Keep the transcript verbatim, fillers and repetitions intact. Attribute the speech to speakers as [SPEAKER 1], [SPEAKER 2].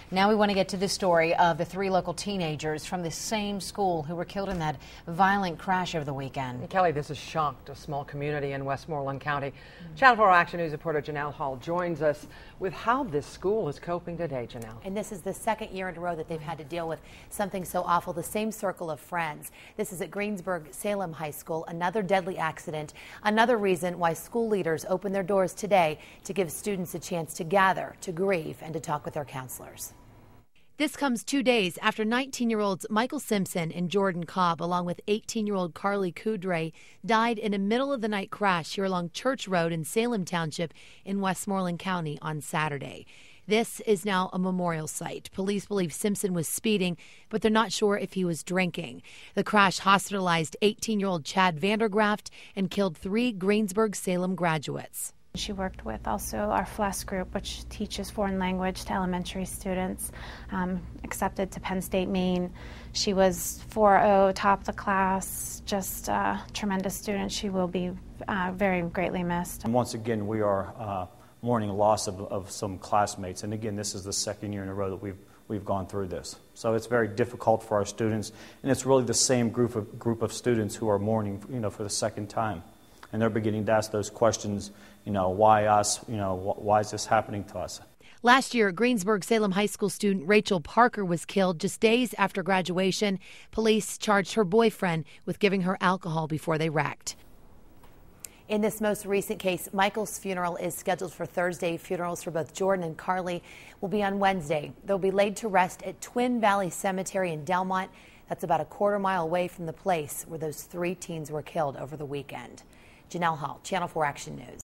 [SPEAKER 1] Now we want to get to the story of the three local teenagers from the same school who were killed in that violent crash over the weekend.
[SPEAKER 2] And Kelly, this has shocked a small community in Westmoreland County. Mm-hmm. Channel four Action News reporter Janelle Hall joins us with how this school is coping today. Janelle.
[SPEAKER 3] And this is the second year in a row that they've had to deal with something so awful, the same circle of friends. This is at Greensburg-Salem High School, another deadly accident, another reason why school leaders open their doors today to give students a chance to gather, to grieve, and to talk with their counselors. This comes two days after nineteen-year-olds Michael Simpson and Jordan Cobb, along with eighteen-year-old Carly Kudre, died in a middle-of-the-night crash here along Church Road in Salem Township in Westmoreland County on Saturday. This is now a memorial site. Police believe Simpson was speeding, but they're not sure if he was drinking. The crash hospitalized eighteen-year-old Chad Vandergraft and killed three Greensburg-Salem graduates.
[SPEAKER 4] She worked with also our F L E S group, which teaches foreign language to elementary students, um, accepted to Penn State, Maine. She was four oh, top of the class, just a tremendous student. She will be uh, very greatly missed.
[SPEAKER 5] And once again, we are uh, mourning loss of, of some classmates. And again, this is the second year in a row that we've we've gone through this. So it's very difficult for our students, and it's really the same group of group of students who are mourning, you know, for the second time. And they're beginning to ask those questions, you know, why us, you know, wh why is this happening to us?
[SPEAKER 3] Last year, Greensburg-Salem High School student Rachel Parker was killed just days after graduation. Police charged her boyfriend with giving her alcohol before they wrecked. In this most recent case, Michael's funeral is scheduled for Thursday. Funerals for both Jordan and Carly will be on Wednesday. They'll be laid to rest at Twin Valley Cemetery in Delmont. That's about a quarter mile away from the place where those three teens were killed over the weekend. Janelle Hall, Channel four Action News.